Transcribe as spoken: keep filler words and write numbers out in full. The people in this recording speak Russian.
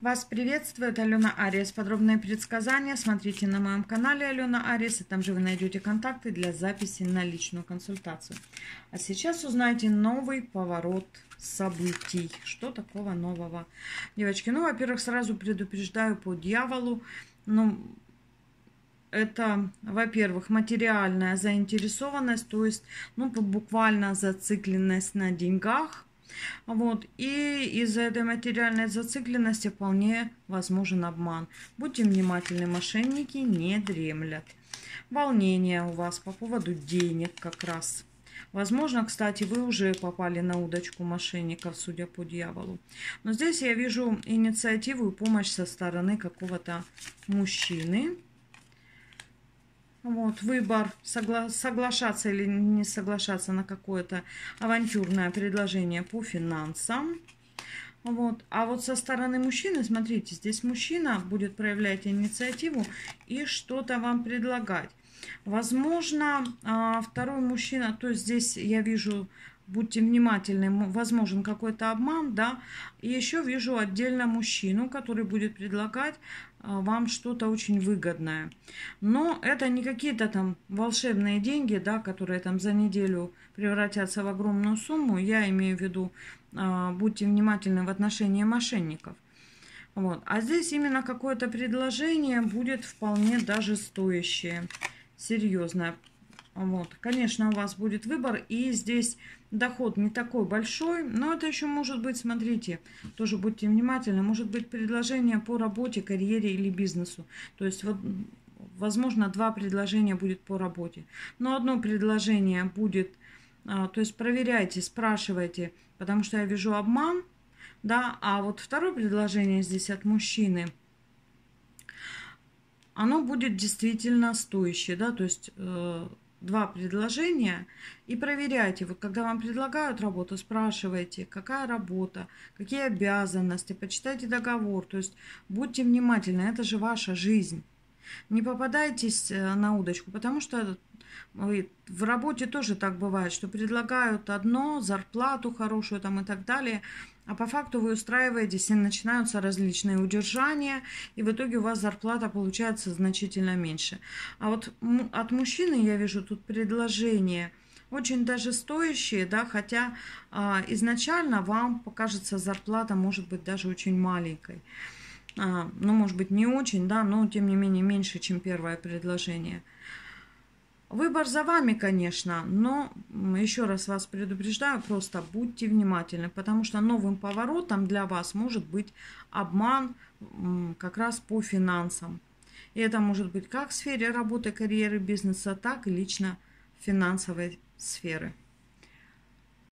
Вас приветствует Алена Ариес. Подробные предсказания смотрите на моем канале Алена Ариес, и там же вы найдете контакты для записи на личную консультацию. А сейчас узнаете новый поворот событий. Что такого нового? Девочки, ну, во-первых, сразу предупреждаю по дьяволу. Ну, это, во-первых, материальная заинтересованность, то есть, ну, буквально зацикленность на деньгах. Вот. И из-за этой материальной зацикленности вполне возможен обман. Будьте внимательны, мошенники не дремлят. Волнение у вас по поводу денег как раз. Возможно, кстати, вы уже попали на удочку мошенников, судя по дьяволу. Но здесь я вижу инициативу и помощь со стороны какого-то мужчины. Вот, выбор, согла соглашаться или не соглашаться на какое-то авантюрное предложение по финансам. Вот. А вот со стороны мужчины, смотрите, здесь мужчина будет проявлять инициативу и что-то вам предлагать. Возможно, второй мужчина, то есть здесь я вижу, будьте внимательны, возможен какой-то обман, да. И еще вижу отдельно мужчину, который будет предлагать вам что-то очень выгодное. Но это не какие-то там волшебные деньги, да, которые там за неделю превратятся в огромную сумму. Я имею в виду, будьте внимательны в отношении мошенников. Вот. А здесь именно какое-то предложение будет вполне даже стоящее, серьезное. Вот. Конечно, у вас будет выбор, и здесь доход не такой большой, но это еще может быть, смотрите, тоже будьте внимательны, может быть предложение по работе, карьере или бизнесу. То есть, вот, возможно, два предложения будет по работе. Но одно предложение будет, то есть проверяйте, спрашивайте, потому что я вижу обман, да, а вот второе предложение здесь от мужчины, оно будет действительно стоящее, да, то есть два предложения, и проверяйте. Вот когда вам предлагают работу, спрашивайте, какая работа, какие обязанности, почитайте договор. То есть будьте внимательны, это же ваша жизнь. Не попадайтесь на удочку, потому что в работе тоже так бывает, что предлагают одно, зарплату хорошую там и так далее, а по факту вы устраиваетесь, и начинаются различные удержания, и в итоге у вас зарплата получается значительно меньше. А вот от мужчины я вижу тут предложение очень даже стоящие, да, хотя а, изначально вам покажется зарплата может быть даже очень маленькой. А, ну, может быть, не очень, да, но тем не менее меньше, чем первое предложение. Выбор за вами, конечно, но еще раз вас предупреждаю, просто будьте внимательны, потому что новым поворотом для вас может быть обман как раз по финансам. И это может быть как в сфере работы, карьеры, бизнеса, так и лично финансовой сферы.